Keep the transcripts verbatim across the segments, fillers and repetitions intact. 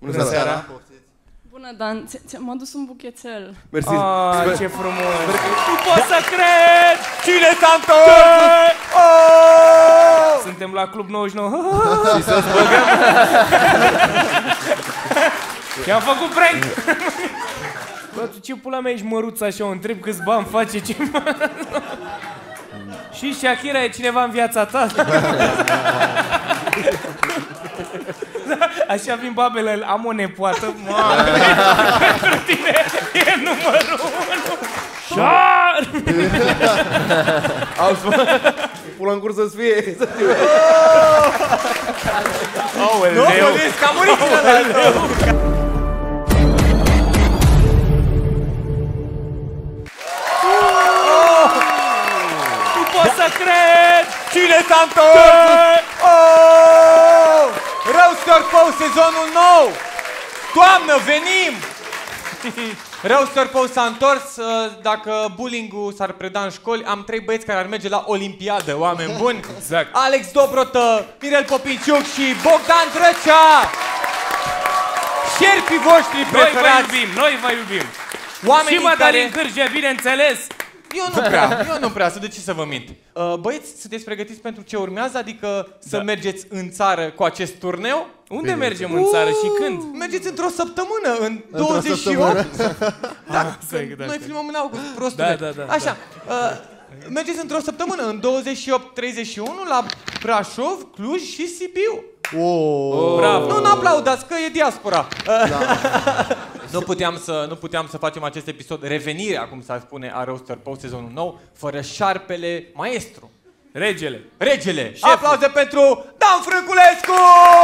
Bună, Bună seara! seara. Bună, Dan, ți-am adus un buchețel. Mersi! Ah, ce frumos! Nu pot să cred! Cine s-a întors? Oh! Suntem la Club nouăzeci și nouă. Și să-ți băgăm! I-am făcut prank! Bă, tu ce pula mea ești măruț așa, o întreb câți bani face, ce... Și Shakira e cineva în viața ta? Așa vin babele, am o nepoată, mamă, pentru tine e numărul unu. Șar! Auzi, mă, pula în curs să-ți fie. Aoleu! Nu, vedeți, că a murit cineva! Nu pot să cred! Cine s-a întors? Oh! Roaster Pow, sezonul nou! Toamnă, venim! Roaster Pow s-a întors. Dacă bullying-ul s-ar preda în școli, am trei băieți care ar merge la Olimpiadă, oameni buni. Exact. Alex Dobrotă, Mirel Popinciuc și Bogdan Drăcea! Șerpii voștri preferați! Noi vă iubim, noi vă iubim! Oamenii și Madalin care... Cârge, bineînțeles! Eu nu prea, eu nu prea, să de ce să vă mint? Uh, băieți, sunteți pregătiți pentru ce urmează? Adică să Da. mergeți în țară cu acest turneu? Unde Bine, mergem în țară și când? Mergeți într-o săptămână, în Într-o douăzeci și opt. săptămână? Da, să e, da, noi da. filmăm în august, prostule. Da, da, da, Așa, uh, mergeți într-o săptămână, în douăzeci și opt treizeci și unu, la Brașov, Cluj și Sibiu. Oh. Bravo! Nu, nu aplaudați, că e diaspora. Da. Nu puteam să, nu puteam să facem acest episod, revenirea, cum s-ar spune, a Roaster Pow sezonul nou, fără șarpele maestru. Regele! Regele! Șeful. Aplauze pentru Dan Frânculescu!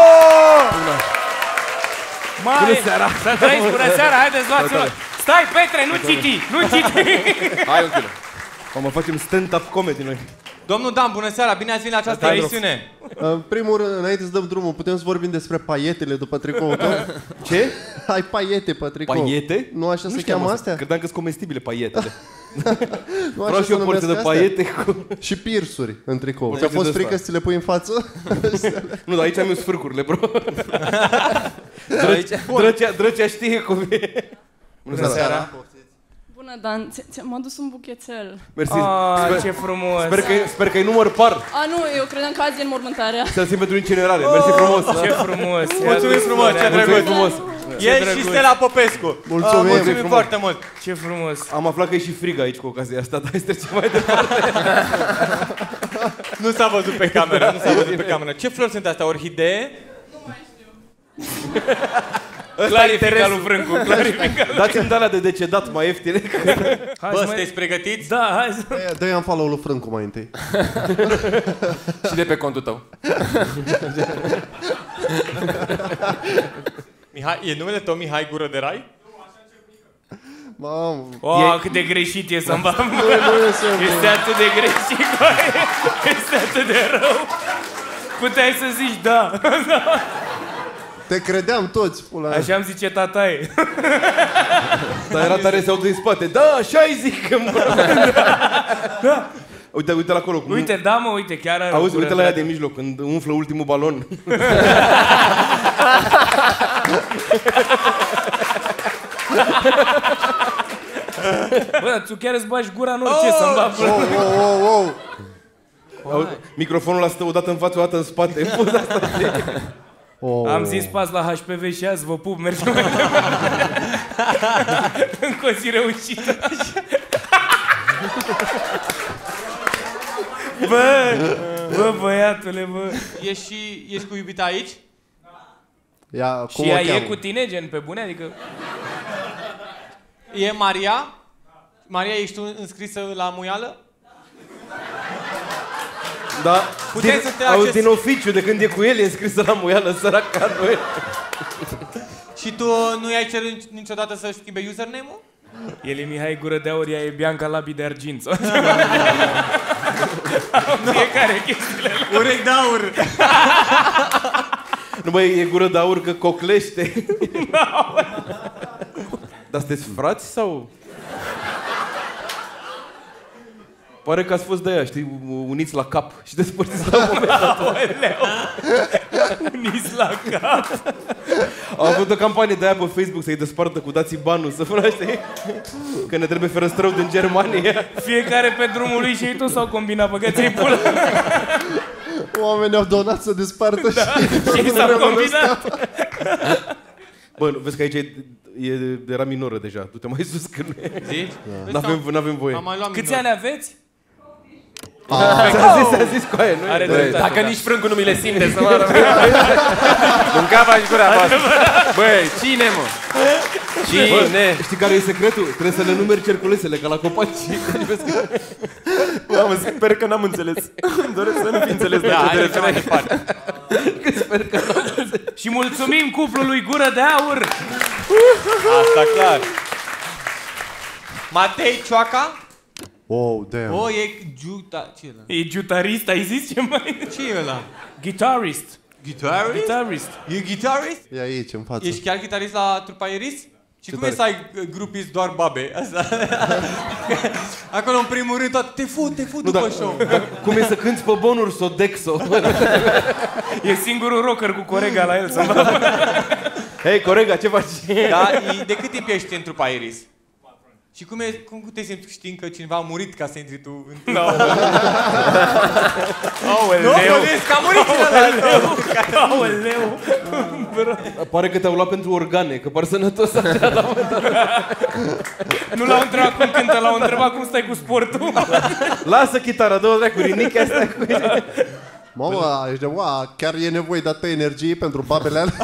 Mai, Bună seara! Să trăiți, bună seara, haideți, luați-o! Stai, Petre, nu citi, nu citi! Hai un kilo. Mă facem stand-up comedy noi. Domnul Dan, bună seara, bine ați venit la această Da, emisiune! În primul rând, înainte să dăm drumul, putem să vorbim despre paietele după tricoul tău? Ce? Ai paiete pe tricou. Paiete? Nu așa se cheamă astea? Credeam că-s comestibile paietele. Nu Vreau și eu porție de paiete cu... Și pirsuri în tricou. Bă, Ți-a fost de frică asta. să ți le pui în față? Nu, dar aici am eu sfârcurile, bro. Drăcea, drăcea, drăcea știe cum e. Bună seara! Bună, Dan, ți-am adus un buchețel. Mersi. Ah, Sper, ce frumos! sper că sper că-i număr par. A, nu, eu credeam că azi e înmormântarea. Să-l simt pentru incinerare. Mersi frumos. Ce frumos! Mulțumim frumos, ce Mulțumim drăguț! frumos. E și drăguț. Stella Popescu. Mulțumim. Uh, mulțumim Frumos. foarte mult. Ce frumos! Am aflat că e și frig aici cu ocazia asta, dar hai să trecem mai departe. Nu s-a văzut pe cameră, nu s-a văzut pe cameră. Ce flori sunt astea? Orhidee? Clarifica lui Frâncu, clarifica. Dați-mi de-alea de decedat mai ieftine. Hai Bă, să mai- sunteți pregătiți? Da, hai să... Dă-i un follow lui Frâncu mai întâi. Și de pe contul tău. Mihai, e numele tău Mihai Gură de Rai? Mamă. Oh, cât de greșit e să-mi bag. Nu, nu e simplu. Este atât de greșit, băi. Este atât de rău. Puteai să zici da. Te credeam toți, pula mea. Așa îmi zice tataie. Dar era tare să aud din spate. Da, așa-i zic, mă. Da. Uite, uite la acolo. cum- Uite, da, mă, uite, chiar are Auzi, o uite gură la ea de- de mijloc, când umflă ultimul balon. Bă, dar tu chiar îți bagi gura în orice să-mi bag Oh, oh, oh, oh. Auzi, microfonul ăla stă o dată în față, o dată în spate. În poza asta. Oh. Am zis pas la H P V și azi vă pup, mergem mai departe. Încă o zi reușită. Bă, bă, băiatule, bă. Ești și ești cu iubita aici? Ia, cum Și o ea e cheamă? cu tine, gen, pe bune? Adică... E Maria? Maria, ești tu înscrisă la muială? Da. Puteți din, să te auzi, acces- din oficiu, de când e cu el, e înscrisă la muială, sărac ca noi. Și tu nu i-ai cerut niciodată să-și schimbe username-ul? El e Mihai Gură de Aur, ea e Bianca Labi de Argint. Sau fiecare chestiile. Urechi de aur! Nu, băi, e gură de aur că coclește. Dar sunteți frați sau... Pare că ați fost de aia, știi, uniți la cap și despărțiți la un moment dat. Unis la cap. Au avut o campanie de aia pe Facebook să-i despartă cu dații banul, să vră, știi? Că ne trebuie ferăstrău din Germania. Fiecare pe drumul lui și ei toți s-au combinat, băgăți-i pula. Oamenii au donat să despartă Da, și ei s-au combinat. Bă, vezi că aici e, e, era minoră deja. Du-te mai sus că nu e. Zici? N-avem, n-avem voie. Am mai luat Câți minor. ani aveți? S-a zis, s-a zis cu aia, nu Are e? dreptate, Dacă da. nici frâncul nu mi le simte să mă arăt. În capa și gura voastră. Băi, cine, mă? Cine? Știi care e secretul? Trebuie să le numeri cerculesele, ca la copaci. Mamă, sper că n-am înțeles. Îmi doresc să nu fi înțeles de Da, ce hai să mai departe. Și mulțumim cuplului Gură de Aur. Asta clar. Matei Cioaca? Oh, damn. O, e giuta... Ce e ăla? E gitarist, ai zis ce mai? Ce e ăla? Guitarist. Guitarist? Guitarist. E guitarist? E aici, în față. Ești chiar gitarist la trupa Iris? Și cum e să ai grupist doar babe? Asta. Acolo, în primul rând, tot te fut, te fut după show. Cum e să cânti pe bonuri Sodexo? E singurul rocker cu corega la el. Hei, corega, ce faci? Da, e- de cât timp ești în trupa Iris? Și cum, e, cum te simți știind că cineva a murit ca să intri tu în trupa? Nu, bădesc, că a murit cineva! Aoleu. Pare că te-au luat pentru organe, că par sănătos așa la Nu l-au întrebat cum cântă, l-au întrebat cum stai cu sportul. Lasă chitara, două dracu, rinichi asta cu Mamă, ești de, ua, chiar e nevoie de atâta energie pentru babele alea?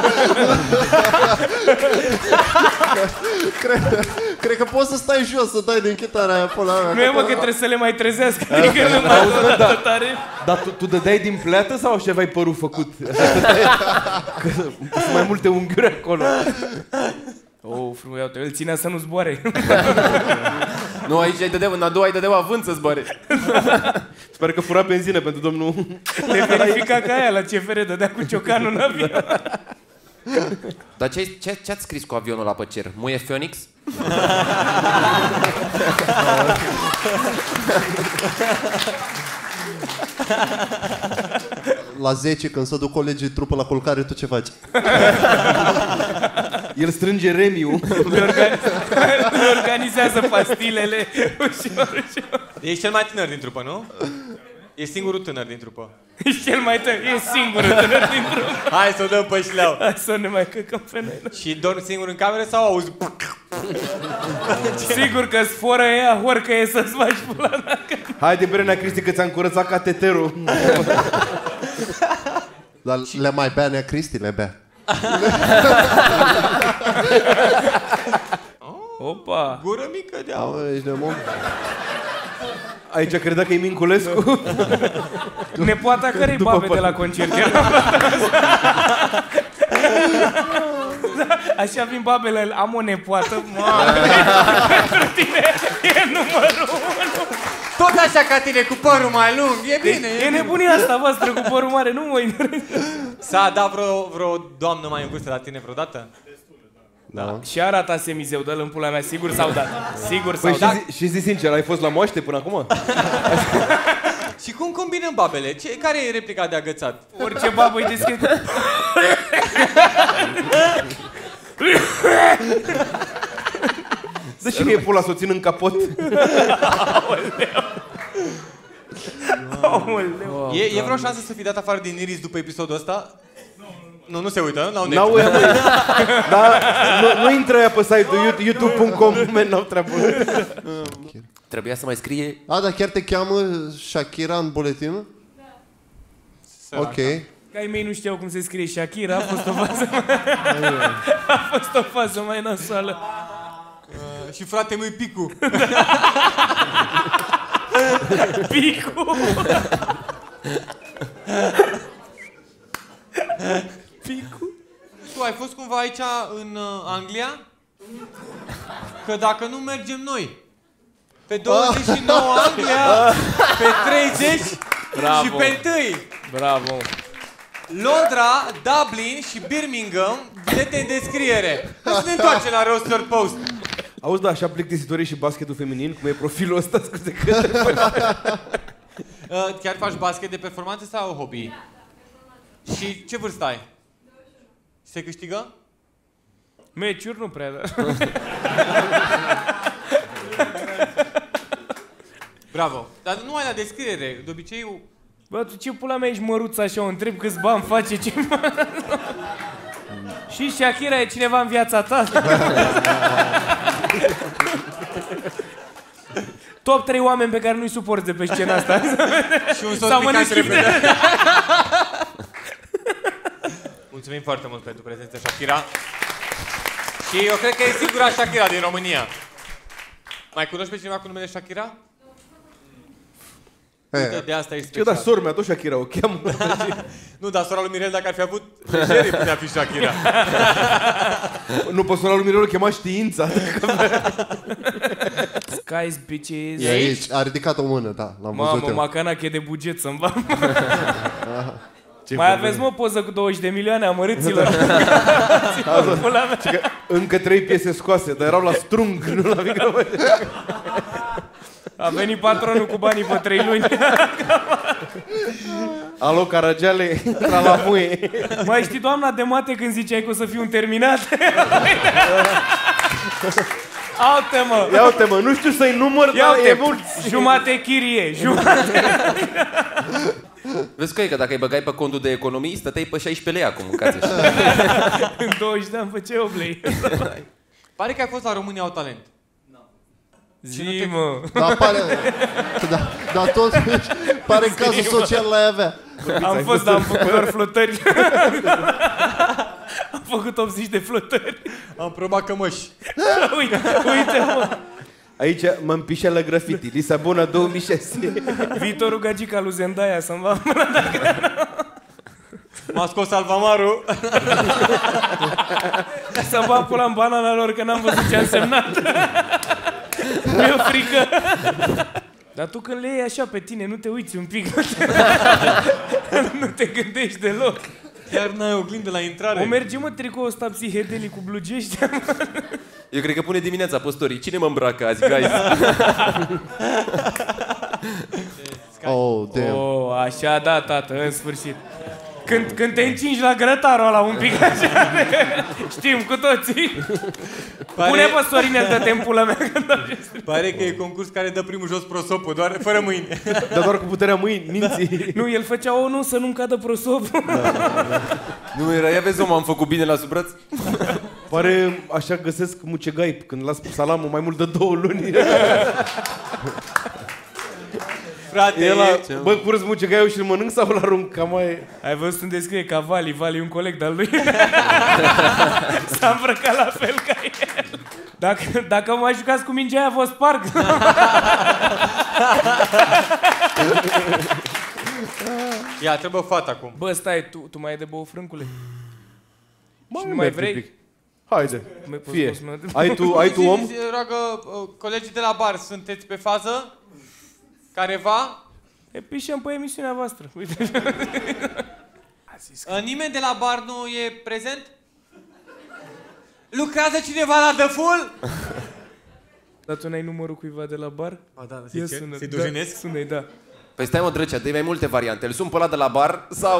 cred, cred că poți să stai jos, să dai din chitara aia până la Nu e, mă, că trebuie să le mai trezească. Adică nu mai Auzi, da. tare. Dar tu, tu dădeai din pleată sau așa aveai părul făcut? Că sunt mai multe unghiuri acolo. Oh, frumos, iau-te, îl ținea să nu zboare. Nu, aici ai dădeau, în a doua ai dădeau avânt să zboare. Sper că fura benzină pentru domnul... Le verifica ca aia la C F R, dădea cu ciocanul în avion. Dar ce, ce, ce-ați scris cu avionul la pe cer? Muie Phoenix? La zece, când se duc colegii trupă la culcare, tu ce faci? El strânge remiu. Le, organi- le organizează pastilele. Ușor, ușor. Ești cel mai tânăr din trupă, nu? E singurul tânăr din trupă. Ești cel mai tăr, e singurul tânăr din drum. Hai să o dăm pe șleau. Hai să ne mai căcăm pe noi. Și dormi singur în cameră sau auzi? Sigur că sforă ea, orică e să-ți faci pula dacă... Haide, Brenea Cristi, că ți-am curățat cateterul. Dar le mai bea Nea Cristi, le bea. Opa! Gură mică de aur. Auzi, ești de mom. Aici credea că e Minculescu. Nepoata cărei babe de la concert era? Așa vin babele, am o nepoată, mamă, pentru tine e numărul unu. Tot așa ca tine, cu părul mai lung. E bine, E nebunia asta voastră cu părul mare, nu mă S-a dat vreo, vreo doamnă mai în vârstă la tine vreodată? Da. Și arata semizeu, dă-l în pula mea, sigur s-au dat. Sigur s-au Păi dat. și, zi, și zi sincer, ai fost la moaște până acum? Și cum combinăm babele? Ce, care e replica de agățat? Orice babă îi deschide. Dă și mie pula să o țin în capot. Aoleu. E, e vreo șansă să fii dat afară din Iris după episodul ăsta? Nu, nu se uită, n-au net. N-au ea, măi. Da, nu, nu intră ea pe site-ul youtube punct com, men, n-au treabă. Trebuia să mai scrie... A, dar chiar te cheamă Shakira în buletin? Da. Ok. Ca ai mei nu știau cum se scrie Shakira, a fost o fază mai... a fost o fază mai nasoală. Uh, și frate măi Picu. Picu! Picu? Tu ai fost cumva aici în uh, Anglia? Că dacă nu mergem noi. Pe douăzeci și nouă Anglia, pe treizeci Bravo. și pe unu. Bravo. Londra, Dublin și Birmingham, bilete în descriere. Hai să ne întoarcem la Roster Post. Auzi, da, așa plictisitorii și basketul feminin, cum e profilul ăsta, scuze că... Uh, chiar faci basket de performanță sau hobby? Și ce vârstă ai? Se câștigă? Meciuri nu prea, da. Bravo. Dar nu ai la descriere. De obicei... Bă, tu ce pula mea ești măruț așa, o întreb câți bani face, ce... Și Shakira e cineva în viața ta? Top trei oameni pe care nu-i suporți de pe scena asta. Și un soț picant repede. Mulțumim foarte mult pentru prezența, Shakira. Și eu cred că e singura Shakira din România. Mai cunoști pe cineva cu numele Shakira? Uite, de asta e Ce, special. dar sora mea, tot Shakira o cheamă. Nu, dar sora lui Mirel, dacă ar fi avut lejerii, putea fi Shakira. Nu, pe sora lui Mirel o chema Știința. Skies, bitches. E aici, a ridicat o mână, da, l-am văzut Mamă, eu. macanac e de buget să-mi va. Mai aveți, mă, poză cu douăzeci de milioane, amărâților. Încă trei piese scoase, dar erau la strung, nu la microfon. A venit patronul cu banii pe trei luni. Alo, Caragiale, la la muie. Mai știi, doamna de mate, când ziceai că o să fiu un terminat? Aute, mă! Ia uite, mă, nu știu să-i număr, dar e mult. Jumate chirie, jumate. Vezi că dacă îi băgai pe contul de economii, stăteai pe șaisprezece lei acum, mâncați așa. În douăzeci de ani făceai opt lei. Pare că ai fost la România Au Talent. Zi, mă. Da, pare... Da, da, totuși, pare în cazul social l-ai avea. Am fost, dar am făcut doar flotări. Am făcut optzeci de flotări. Am probat cămăși. Uite, uite, mă. Aici mă împișe la graffiti, Lisabona două mii șase. Viitorul gagica lui Zendaya să-mi va... M-a scos Alvamaru. Să bag pula în banana lor, că n-am văzut ce a însemnat. Mi-e frică. Dar tu când le iei așa pe tine, nu te uiți un pic. Nu te gândești deloc. Chiar n-ai oglindă la intrare. O merge, mă, tricoul ăsta psihedelic cu blugești. Eu cred că pune dimineața postorii. Cine mă îmbracă azi, guys? Oh, damn. Oh, așa, da, tată, în sfârșit. Când, când te încingi la grătarul ăla un pic așa, știm cu toții. Pare... Pune pe Sorinel, dă-te în pula mea. Pare că e concurs care dă primul jos prosopul, doar fără mâini. Dar doar cu puterea mâini, minții. Nu, el făcea o nu să nu-mi cadă prosopul. Da, da, da. Nu era, ia vezi, om, am făcut bine la sub braț? Pare așa găsesc mucegai când las salamul mai mult de două luni. Frate, e la, e... bă, curăț mucegaiul și îl mănânc sau îl arunc? Cam mai... Ai văzut unde scrie ca Vali, Vali e un coleg de-al lui. S-a îmbrăcat la fel ca el. Dacă, dacă mă mai jucați cu mingea aia, vă sparg. Ia, trebuie fata acum. Bă, stai, tu, tu mai ai de băut, frâncule? Mă, și nu mai vrei? Pic. Haide, Mai poți fie. să mă- Ai tu, ai tu om? Zi, zi, roagă, uh, colegii de la bar, sunteți pe fază? Careva? E pișăm pe emisiunea voastră. Uite. Uh, nimeni de la bar nu e prezent? Lucrează cineva la The Full? Dar tu n-ai numărul cuiva de la bar? Ba da, Ia să-i sună. să-i Da, dujenesc? sună-i, da. Păi stai, mă, drăcea, dă mai multe variante. Îl sun pe ăla de la bar sau...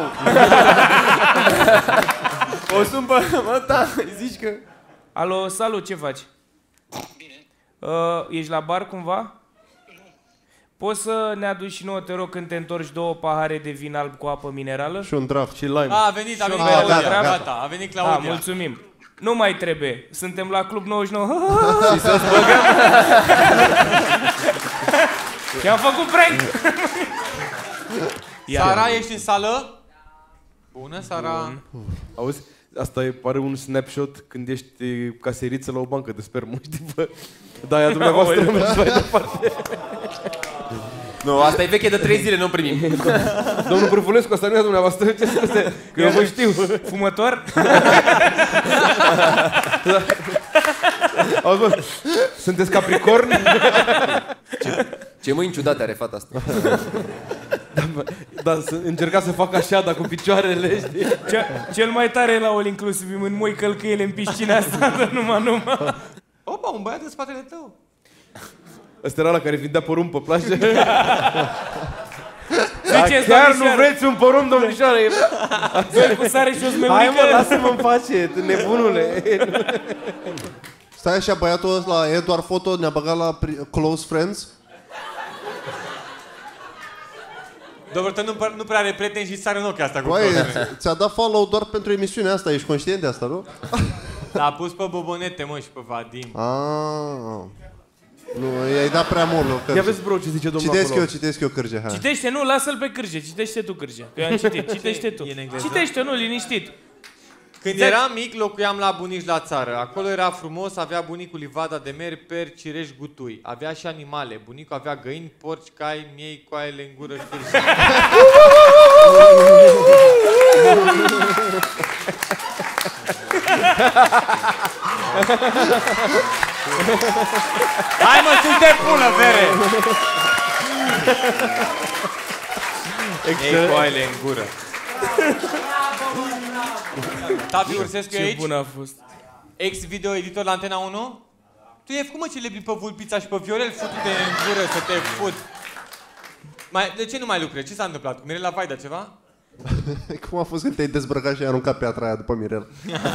O sun pe... Mă, da, zici că... Alo, salut, ce faci? Bine. Uh, ești la bar cumva? Poți să ne aduci și nouă, te rog, când te întorci, două pahare de vin alb cu apă minerală? Și un draft. Și lime. A, a venit, a venit A, Claudia, gata, gata, gata. a venit Da, Claudia. mulțumim. Nu mai trebuie. Suntem la Club nouăzeci și nouă. Și să-ți băgăm... I-am făcut prank! Sara, ești în sală? Bună, Sara. Auzi? Asta e, pare un snapshot când ești caseriță la o bancă de spermă, știi, bă? Da, aia dumneavoastră mergi mai departe. Nu, asta e veche de trei zile, nu primim. Domnul Prăfulescu, asta nu e a dumneavoastră, ce scuze? Că eu vă știu. Fumător? Auzi, bă, sunteți Capricorn? Ce mâini ciudate are fata asta. Da, să încerca să facă așa, dar cu picioarele, știi? Ce, cel mai tare e la All Inclusive, în moi călcâiele în piscina asta, dar numai, numai. Opa, un băiat în spatele tău. Ăsta era la care vindea porumb pe plajă. Ziceți, chiar nu domnișoară. vreți un porumb, domnișoară? Doi cu sare și o smeulică. Hai mă, lasă-mă în pace, nebunule. Stai așa, băiatul ăsta, Eduard Foto, ne-a băgat la Close Friends. Dobărtă nu, nu prea are prieteni și sare în ochi asta cu Băi, close. ți-a dat follow doar pentru emisiunea asta, ești conștient de asta, nu? L-a pus pe Bobonete, mă, și pe Vadim. Ah. Nu, i-ai dat prea mult, nu, Ia vezi, bro, ce zice domnul Citesc acolo. eu, citesc eu, Cârge, hai. Citește, nu, lasă-l pe Cârge, citește tu, Cârge. Că eu am citit, citește tu. E în engleză? Citește, nu, liniștit. Când eram mic, locuiam la bunici la țară. Acolo era frumos, avea bunicul livada de meri, peri, cireși, gutui. Avea și animale. Bunicul avea găini, porci, cai, miei, coaiele în gură și cârși. Hai mă, sus de pună, vere! Ei, coaile în gură. Tavi Ursescu e Ce aici? bun a fost. Ex-video editor la Antena unu? Tu ai făcut, mă, celebri pe Vulpița și pe Viorel, futu-te în gură să te fut. Mai, de ce nu mai lucrezi? Ce s-a întâmplat? Cu Mirela Vaida ceva? Cum a fost când te-ai dezbrăcat și ai aruncat piatra aia după Mirel?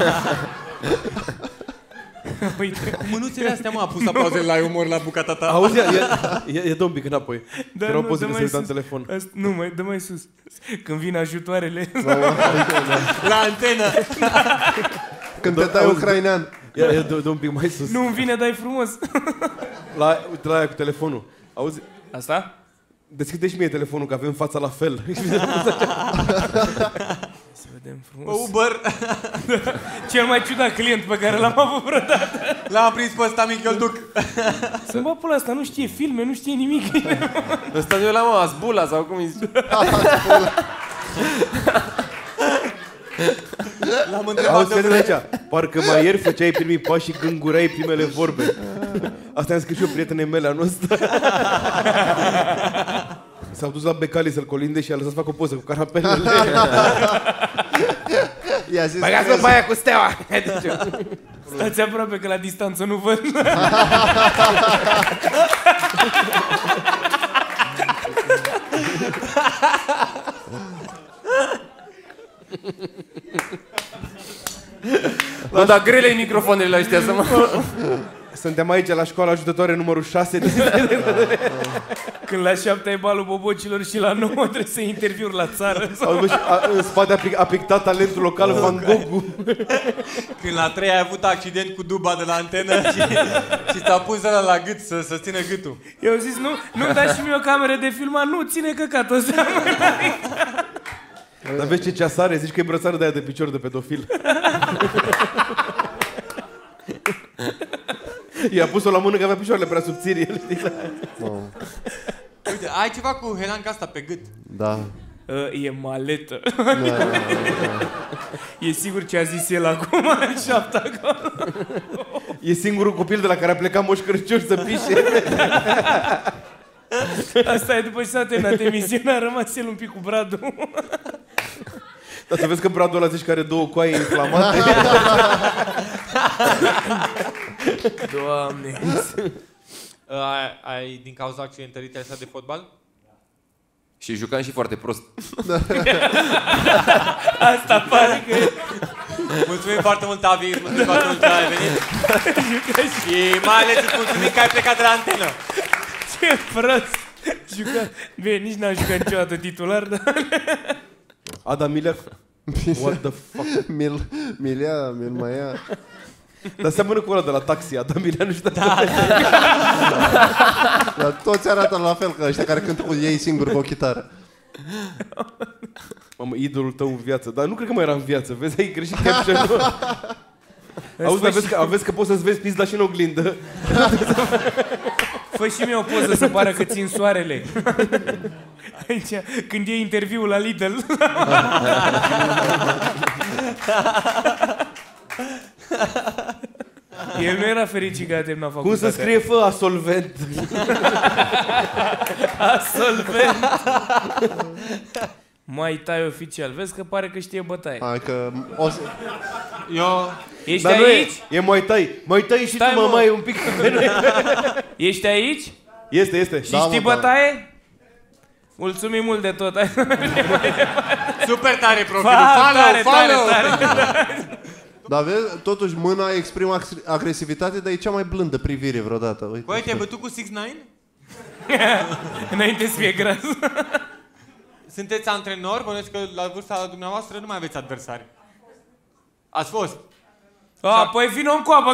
Uite. Cu mânuțele astea, mă, a pus aplauze la umor la bucata ta. Auzi, ia, ia, ia dă un pic înapoi. Da, Că erau nu, poze dă că mai se uita în sus. telefon. Asta, nu, mai, dă mai sus. Când vin ajutoarele. La antenă. Când te dai ucrainean. Ia, ia dă, dă un pic mai sus. Nu îmi vine, dai frumos. La, uite la aia cu telefonul. Auzi, Asta? deschide și mie telefonul, că avem fața la fel. Să vedem Pe frumos. Uber. Cel mai ciudat client pe care l-am avut vreodată. L-am prins pe ăsta mic, eu-l duc. Să-mi bă pula asta, nu știe filme, nu știe nimic. Ăsta nu e la mă, Azbula sau cum îi zice? L-am întrebat Auzi, de fii aici. Parcă mai ieri făceai primii pași și gângurai primele vorbe. Asta am scris și eu prietenei mele anul ăsta. S-au dus la Becali să-l colinde și a lăsat să facă o poză cu carapelele. I-a zis, Băgați-mă pe aia cu steaua! Stați aproape că la distanță nu văd. Nu, dar grele microfoanele la ăștia să mă... Suntem aici la școala ajutătoare numărul șase. Când la șapte ai balul bobocilor și la nouă trebuie să interviuri la țară. Auzi, bă, și a, în spate a, pic, a pictat talentul local Van Gogh. Când la trei ai avut accident cu duba de la antenă și, și s-a pus ăla la gât să, să țină gâtul. Eu zis, nu, nu-mi dați și mie o cameră de filmat, nu, ține căcat o seamă. Dar vezi ce ceas are? Zici că e brățară de aia de picior de pedofil. I-a pus-o la mână că avea picioarele prea subțiri. Uite, ai ceva cu helanca asta pe gât. Da. Uh, e maletă. Da, da, da. E sigur ce a zis el acum în șapte acolo. E singurul copil de la care a plecat Moș Crăciun să pișe. Asta e după ce s-a terminat emisiunea, a rămas el un pic cu bradul. Dar să vezi că bradul ăla zici că are două coaie inflamate. Doamne. Ai, ai din cauza accidentării te-ai lăsat de fotbal? Și jucam și foarte prost. Asta pare că e. Mulțumim foarte mult, Tavi, mulțumim foarte mult că ai venit. Și mai ales îți mulțumim că ai plecat de la antenă. Ce prost. Juca... Bine, nici n-am jucat niciodată titular, dar... Adam Milea. What the fuck? Mil, Milia, Mil mai ia. Dar seamănă cu ăla de la Taxi. Adam Milea nu știu Da. Dar toți arată la fel ca ăștia care cântă cu ei singuri cu o chitară. Mamă, idolul tău în viață. Dar nu cred că mai era în viață. Vezi, ai greșit caption-ul. Auzi, dar vezi că, vezi că poți să-ți vezi pizda și în oglindă. Fă și mie o poză să pară că țin soarele. Aici, când e interviul la Lidl. El nu era fericit că a terminat Cum facultatea. să scrie fă absolvent? Absolvent. Mai tai oficial. Vezi că pare că știe bătaie. Hai că o să... Eu... Ești Dar nu aici? e, e Muay Thai. Muay Thai și Stai, tu, mă, mă. mai un pic. Ești aici? Este, este. Și Da, știi mă, da. bătaie? Mulțumim mult de tot. Super tare profilul. Fa, Follow, tare, follow. tare, tare. Dar vezi, totuși mâna exprimă agresivitate, dar e cea mai blândă privire vreodată. Uite. Băi, te-ai bătut cu șase nine? Înainte să fie gras. Sunteți antrenori? Bănuiesc că la vârsta dumneavoastră nu mai aveți adversari. Ați fost. A, păi vină în coapă.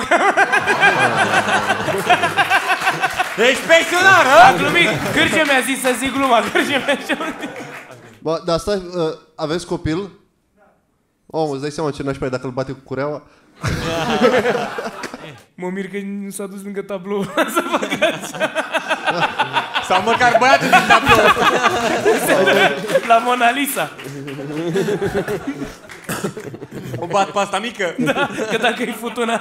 Ești pensionar, hă? A glumit. Cârge mi-a zis să zic gluma. Cârge mi-a zis. Bă, dar stai, uh, aveți copil? Oh, îți dai seama ce nașpa e dacă îl bate cu cureaua? Mă mir că nu s-a dus lângă tablou să facă așa. Sau măcar băiatul din tablou. La Mona Lisa. O bat pe asta mică. Da, că dacă îi fut una.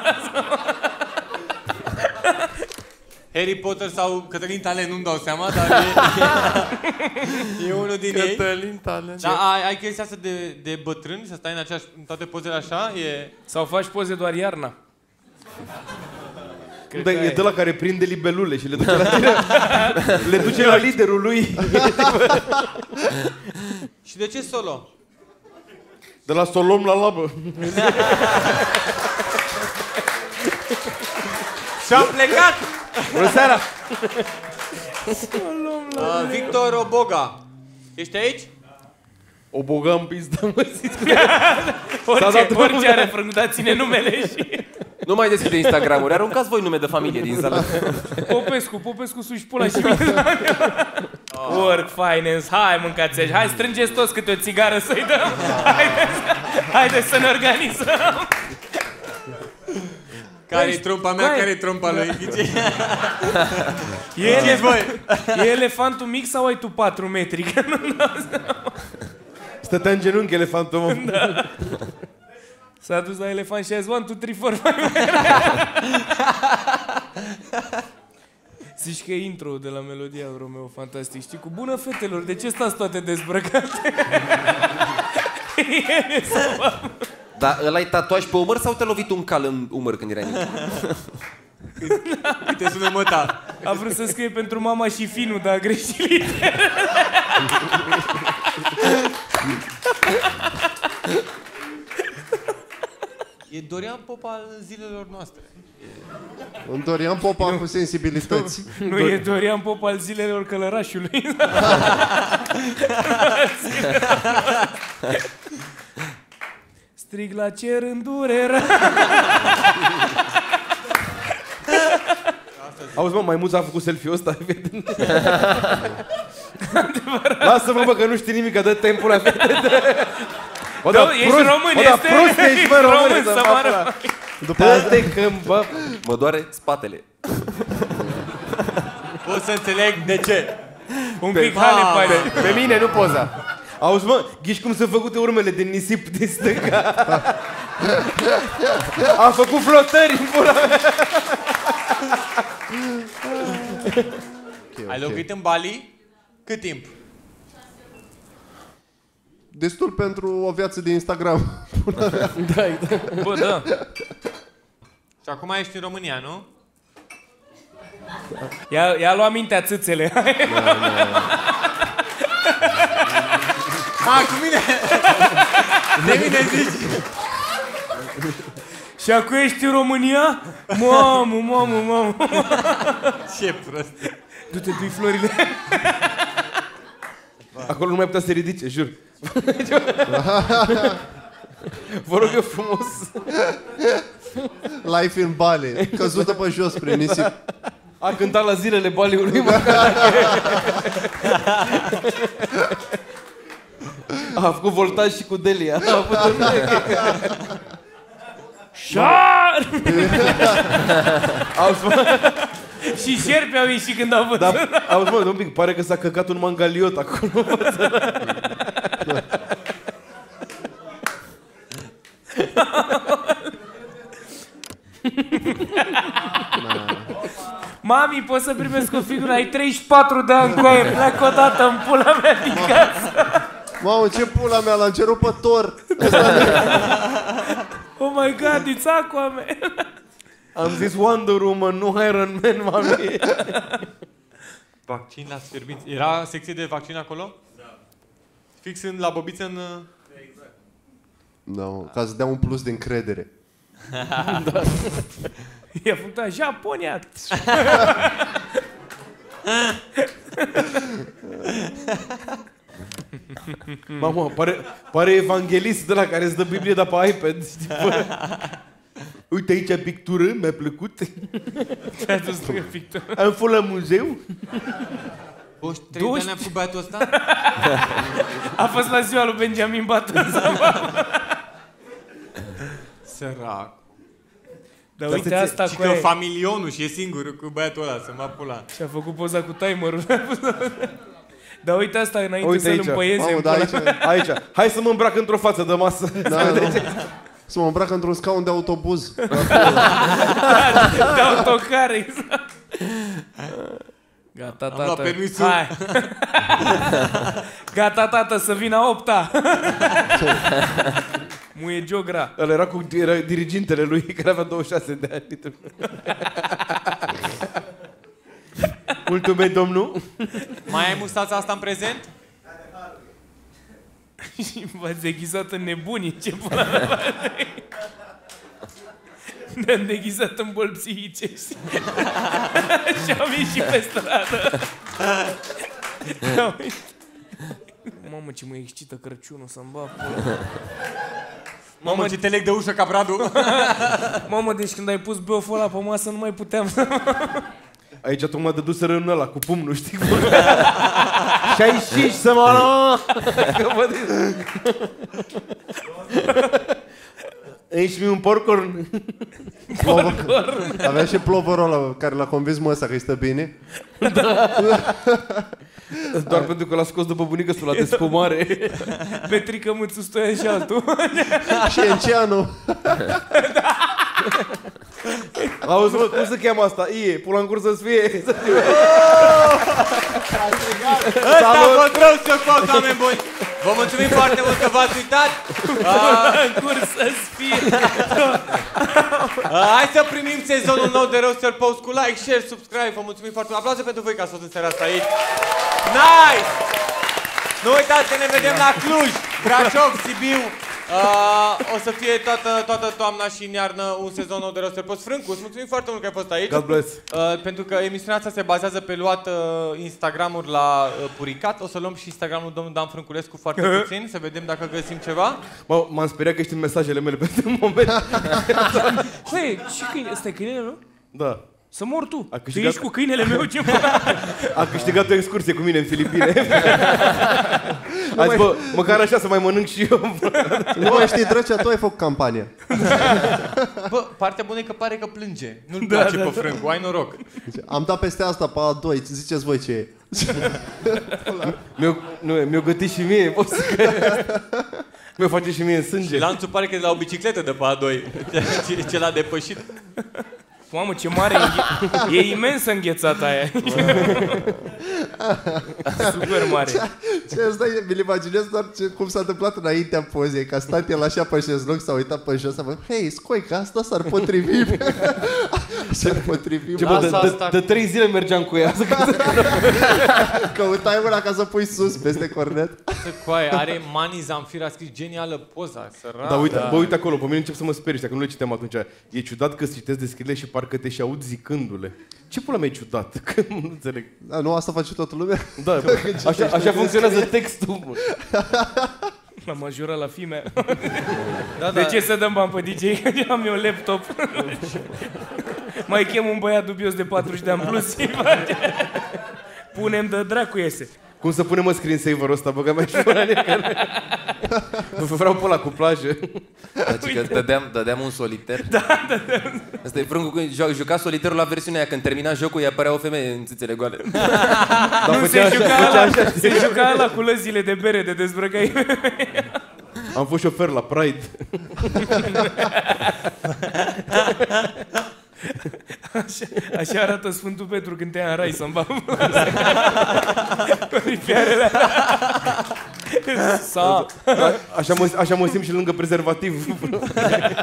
Harry Potter sau Cătălin Talen, nu-mi dau seama, dar e, e unul din ei. Cătălin Talen. Dar ai, ai chestia asta de, de bătrâni, să stai în, aceeași, în toate pozele așa? E... Sau faci poze doar iarna. Da, e de la care prinde libelule și le duce la tine. Le duce la liderul lui. Și de ce solo? De la solom la labă. Și-am plecat! Bună seara! Uh, Victor Oboga. Ești aici? O bogam pizda, mă zici. Orice, orice are frâng, dar ține numele și... Nu mai deschide Instagram-uri, aruncați voi nume de familie din sală. Popescu, Popescu suși pula și mine. Work Finance, hai mâncați aici, hai strângeți toți câte o țigară să-i dăm. Haideți, haideți să ne organizăm. Care-i trompa mea, Băi, care-i trompa lui? E, elef... e elefantul mic sau ai tu patru metri? Că nu Stătea în genunchi elefantul, mă. da. S-a dus la elefant și a zis one, two, three, four, five. Zici că e intro de la melodia Romeo Fantastic. Știi, cu bună fetelor, de ce stați toate dezbrăcate? Dar ăla-i tatuaj pe umăr sau te-a lovit un cal în umăr când erai mic? Uite, sună măta. A vrut să scrie pentru mama și finul, dar a greșit liter. E Dorian Popa al zilelor noastre. Un Dorian Popa cu sensibilități. Nu e Dorian Pop al zilelor Călărașului. Strig la cer în durere. Auzi, mă, maimuța a făcut selfie-ul ăsta, evident. Lasă-mă, bă, că nu știi nimic, dă timpul la fete. O, da, ești prost, român, o, da, este... prost ești, bă, român, român, să moară. Dă-te că, bă. Mă doare spatele. Pot să înțeleg de ce. Un pic hale pare. Pe mine, nu poza. Auzi, mă, ghiși cum sunt făcute urmele de nisip din stânga. A făcut flotări în pula mea. Ai locuit în Bali? Cât timp? Destul pentru o viață de Instagram. Bă, da. Și acum ești în România, nu? Ia, ia lua mintea țâțele. A, cu mine! De mine zici! Și acum ești în România? Mamă, mamă, mamă. Ce prost! Du-te, du-i florile. Acolo nu mai putea să se ridice, jur. Vă rog eu frumos. Life in Bali. Căzută pe jos prin nisip. A cântat la zilele Baliului, mă. A făcut voltaj și cu Delia. A făcut un... Șar! Auzi, mă, Și șerpi au ieșit când au văzut. da, auzi, mă, un pic, pare că s-a căcat un mangaliot acolo. Mami, poți să primesc o figură? Ai treizeci și patru de ani cu aia, pleacă o dată în pula mea din casă. Mamă, ce pula mea, l-am cerut pe Thor. Oh my God, it's Aquaman. Am zis Wonder Woman, nu Iron Man, mami. Vaccin la sfârșit. Era secție de vaccin acolo? Da. Fix în, la Bobiță în... Exact. No, ca să dea un plus de încredere. Da. I-a făcut Japonia. Mamă, pare, pare evanghelist de la care îți dă Biblie, dar pe iPad. Uite aici pictură, mi-a plăcut. Ce-a dus tu pictură? Am fost la muzeu. douăzeci și trei de ani am făcut băiatul ăsta? A fost la ziua lui Benjamin Button. Sărac. Dar uite asta și cu că aia. familionul și e singur cu băiatul ăla, să mă pula. Și-a făcut poza cu timerul. Dar uite asta înainte Uite să-l aici. împăieze. Mamă, da, aici, Aici. Hai să mă îmbrac într-o față de masă. da, da. Să mă îmbrac într-un scaun de autobuz. De autocar, exact. Gata, Am luat tată. permisul. Hai. Gata, tată, să vină a opta. Muie Giogra. Ăla era cu era dirigintele lui, care avea douăzeci și șase de ani. Mulțumesc, domnul. Mai ai mustața asta în prezent? Și v-ați deghizat în nebunii. Ce pula mea. Ne-am deghizat în boli psihicești. Și am ieșit pe stradă. Mamă, ce mă excită Crăciunul să-mi bag pula. Mamă, ce te leg de ușă ca Bradu. Mamă, deci când ai pus beoful ăla pe masă nu mai puteam să... Aici tocmai dăduseră în ăla, cu pumnul, știi? șaizeci și cinci să mă... Aici mi un porcorn. Porcorn. Avea și plovărul ăla care l-a convins măsa că-i stă bine. Da. Doar pentru că l-a scos după bunică să la despumare. Petrică Mâțu Stoian și altul. Și Enceanu. Auzi, mă, cum se cheamă asta? Ie, pula în curs să-ți fie. Ăsta a fost rău să fac, oameni buni. Vă mulțumim foarte mult că v-ați uitat. În curs să-ți fie. Hai să primim sezonul nou de Roaster Post cu like, share, subscribe. Vă mulțumim foarte mult. Aplauze pentru voi că ați fost în seara asta aici. Nice! Nu uitați că ne vedem la Cluj, Brașov, Sibiu. Uh, o să fie toată, toată toamna și în iarnă un sezon nou de Roaster Post. Frâncu, mulțumim foarte mult că ai fost aici. God bless. Uh, pentru că emisiunea asta se bazează pe luat uh, Instagramuri la uh, Puricat. O să luăm și Instagramul domnul Dan Frânculescu foarte puțin, să vedem dacă găsim ceva. Mă, m-am speriat că știi mesajele mele pentru moment. Băi, și câine, ăsta e câinele, nu? Da. Să mor tu. A Tu câștigat... ești cu câinele meu, ce A câștigat o excursie cu mine în Filipine. Azi, bă, măcar așa să mai mănânc și eu. Nu mai știi, Drăcea, tu ai făcut campania. Bă, partea bună e că pare că plânge. Nu-l Da, place da, pe da. Frâncu, ai noroc. Am dat peste asta pe A doi, ziceți voi ce e. Mi-o, nu, mi-o gătit și mie, poți să mi-o face și mie în sânge. Lanțul pare că e de la o bicicletă de pe A doi. Ce, ce l-a depășit. Mamă, ce mare înghe... E imensă înghețata aia. Super mare. Ce, ce îți dai, mi-l imaginez doar ce, cum s-a întâmplat înaintea pozei, că a stat el așa pe șezlong, s-a uitat pe jos, a văzut, hei, scoi, că asta s-ar potrivi. S-ar potrivi. Ce, bă, de, de, de trei zile mergeam cu ea. Căutai una ca să pui sus peste cornet. Coaie, are Mani Zamfir, a scris genială poza, sărat. Da, uite, da. Bă, uite acolo, pe mine încep să mă sperii ăștia, că nu le citeam atunci. E ciudat că citesc descrierile și parcă te și aud zicându-le. Ce pula mea e ciudat? Că nu înțeleg. Da, nu asta face toată lumea? Da, așa, așa funcționează textul. Mă. L-am majorat la fimea. Da, De da. ce să dăm bani pe D J? Că am eu laptop. Mai chem un băiat dubios de patruzeci de ani plus și face. Punem de dracu iese. Cum să punem, mă, screensaver-ul ăsta? Băga mea și până vreau pe ăla cu plajă. Deci că dădeam, dădeam un soliter. Da, dădeam. Asta e Frâncu când juca, juca soliterul la versiunea aia. Când termina jocul, îi apărea o femeie în țâțele goale. Dar Nu, se juca ala, se juca ala cu lăzile de bere de dezbrăcai. Am fost șofer la Pride. Așa, așa arată Sfântul Petru când te ia în rai să-mi bag rifiarele. Sa. Așa mă, așa mă simt și lângă prezervativ.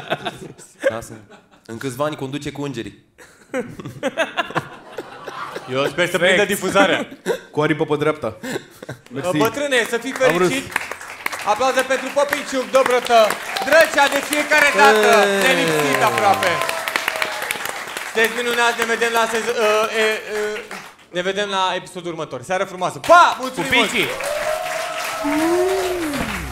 Da, sunt. În câțiva ani conduce cu îngerii. Eu sper să prindă difuzarea. Cu aripă pe dreapta. Mersi. Bătrâne, să fii fericit. Aplauze pentru Popiciuc, Dobrotă, Drăcea de fiecare dată, nelipsit aproape. Sunteți minunați, ne vedem la sezon... Uh, uh, uh, ne vedem la episodul următor. Seară frumoasă. Pa! Mulțumim mult!